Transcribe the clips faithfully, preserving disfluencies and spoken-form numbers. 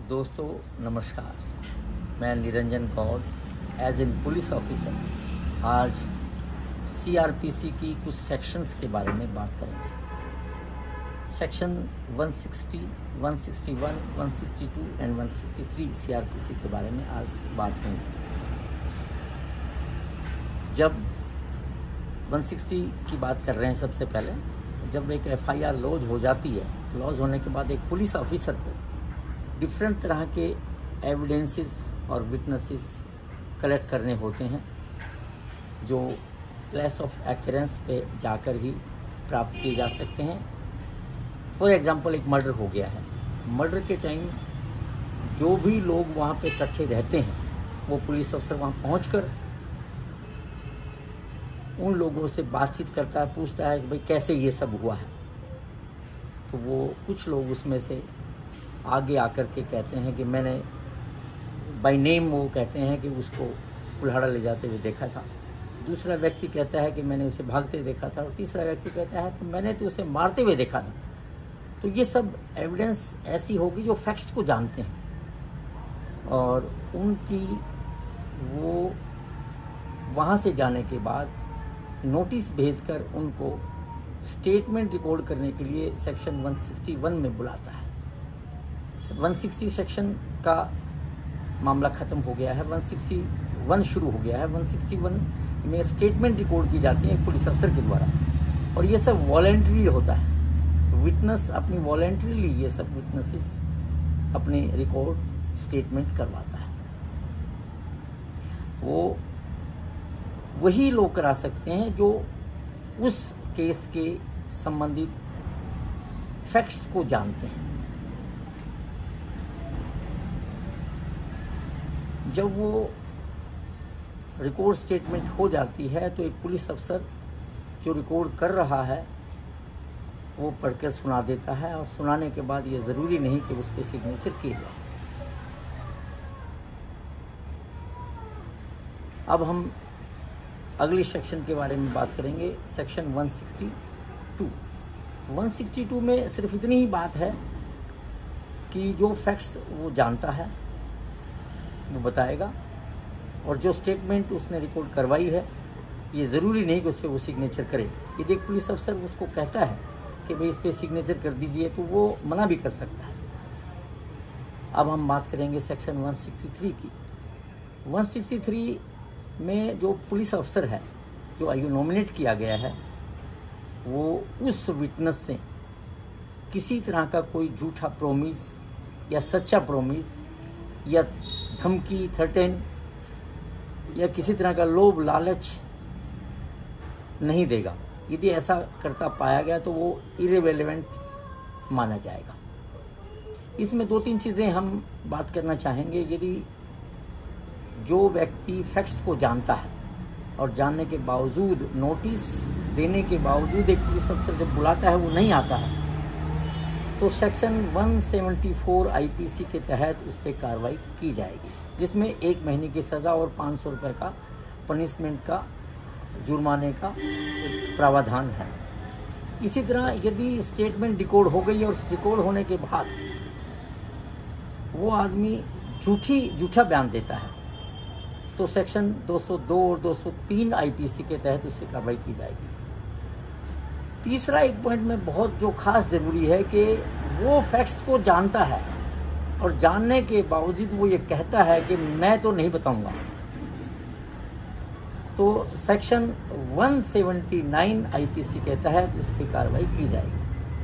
दोस्तों नमस्कार, मैं Niranjan Kaur as an police officer आज सीआरपीसी की कुछ सेक्शंस के बारे में बात करेंगे। सेक्शन एक सौ साठ, एक सौ इकसठ, एक सौ बासठ एंड एक सौ तिरसठ सीआरपीसी के बारे में आज बात होंगी। जब एक सौ साठ की बात कर रहे हैं, सबसे पहले जब एक एफआईआर लॉज हो जाती है, लॉज होने के बाद एक पुलिस ऑफिसर को डिफरेंट तरह के एविडेंसेस और विटनेसेस कलेक्ट करने होते हैं, जो प्लेस ऑफ एक्रेंस पे जाकर ही प्राप्त किए जा सकते हैं। फॉर एग्जांपल, एक मर्डर हो गया है, मर्डर के टाइम जो भी लोग वहाँ पे इकट्ठे रहते हैं, वो पुलिस अफसर वहाँ पहुँचकर उन लोगों से बातचीत करता है, पूछता है कि भाई कैसे ये सब हुआ है। तो वो कुछ लोग उसमें से आगे आकर के कहते हैं कि मैंने बाय नेम, वो कहते हैं कि उसको कुल्हाड़ा ले जाते हुए देखा था। दूसरा व्यक्ति कहता है कि मैंने उसे भागते देखा था, और तीसरा व्यक्ति कहता है कि मैंने तो उसे मारते हुए देखा था। तो ये सब एविडेंस ऐसी होगी जो फैक्ट्स को जानते हैं, और उनकी वो वहाँ से जाने के बाद नोटिस भेजकर उनको स्टेटमेंट रिकॉर्ड करने के लिए सेक्शन एक सौ इकसठ में बुलाता है। एक सौ साठ सेक्शन का मामला ख़त्म हो गया है, एक सौ इकसठ शुरू हो गया है। एक सौ इकसठ में स्टेटमेंट रिकॉर्ड की जाती है पुलिस अफसर के द्वारा, और ये सब वॉलेंट्री होता है। विटनेस अपनी वॉलेंट्रीली ये सब विटनेसेस अपने रिकॉर्ड स्टेटमेंट करवाता है। वो वही लोग करा सकते हैं जो उस केस के संबंधित फैक्ट्स को जानते हैं। जब वो रिकॉर्ड स्टेटमेंट हो जाती है तो एक पुलिस अफसर जो रिकॉर्ड कर रहा है वो पढ़कर सुना देता है, और सुनाने के बाद ये ज़रूरी नहीं कि उस पर सिग्नेचर किए जाए। अब हम अगली सेक्शन के बारे में बात करेंगे, सेक्शन एक सौ बासठ। एक सौ बासठ में सिर्फ इतनी ही बात है कि जो फैक्ट्स वो जानता है वो बताएगा, और जो स्टेटमेंट उसने रिकॉर्ड करवाई है ये ज़रूरी नहीं कि उस पर वो सिग्नेचर करे। यदि एक पुलिस अफसर उसको कहता है कि भाई इस पर सिग्नेचर कर दीजिए, तो वो मना भी कर सकता है। अब हम बात करेंगे सेक्शन एक सौ तिरसठ की। एक सौ तिरसठ में जो पुलिस अफसर है जो आयु नॉमिनेट किया गया है, वो उस विटनेस से किसी तरह का कोई झूठा प्रोमिस या सच्चा प्रोमिस या धमकी, थ्रेटन या किसी तरह का लोभ लालच नहीं देगा। यदि ऐसा करता पाया गया तो वो इरेलेवेंट माना जाएगा। इसमें दो तीन चीज़ें हम बात करना चाहेंगे। यदि जो व्यक्ति फैक्ट्स को जानता है और जानने के बावजूद, नोटिस देने के बावजूद एक पुलिस अफसर जब बुलाता है वो नहीं आता है, तो सेक्शन एक सौ चौहत्तर आईपीसी के तहत उस पर कार्रवाई की जाएगी, जिसमें एक महीने की सज़ा और पाँच सौ रुपये का पनिशमेंट का, जुर्माने का प्रावधान है। इसी तरह यदि स्टेटमेंट रिकॉर्ड हो गई और रिकॉर्ड होने के बाद वो आदमी झूठी झूठा बयान देता है, तो सेक्शन दो सौ दो और दो सौ तीन आईपीसी के तहत उस पर कार्रवाई की जाएगी। तीसरा एक पॉइंट में बहुत जो खास ज़रूरी है कि वो फैक्ट्स को जानता है और जानने के बावजूद वो ये कहता है कि मैं तो नहीं बताऊंगा, तो सेक्शन एक सौ उन्यासी आईपीसी के तहत उस पर कार्रवाई की जाएगी।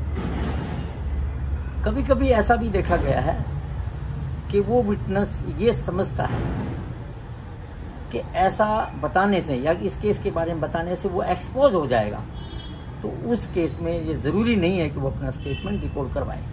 कभी कभी ऐसा भी देखा गया है कि वो विटनेस ये समझता है कि ऐसा बताने से या इस केस के बारे में बताने से वो एक्सपोज हो जाएगा, तो उस केस में ये ज़रूरी नहीं है कि वो अपना स्टेटमेंट रिकॉर्ड करवाए।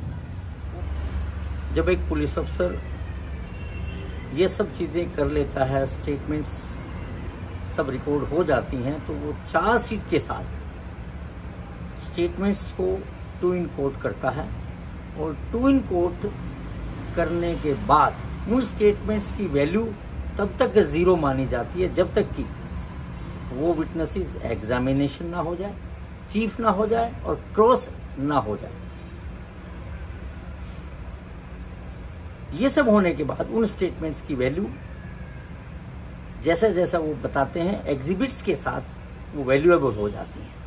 जब एक पुलिस अफसर ये सब चीज़ें कर लेता है, स्टेटमेंट्स सब रिकॉर्ड हो जाती हैं, तो वो चार्जशीट के साथ स्टेटमेंट्स को टू इन कोर्ट करता है, और टू इन कोर्ट करने के बाद उन स्टेटमेंट्स की वैल्यू तब तक ज़ीरो मानी जाती है जब तक कि वो विटनेसेस एग्जामिनेशन ना हो जाए, चीफ ना हो जाए और क्रॉस ना हो जाए। ये सब होने के बाद उन स्टेटमेंट्स की वैल्यू जैसा जैसा वो बताते हैं एग्जिबिट्स के साथ वो वैल्यूएबल हो जाती है।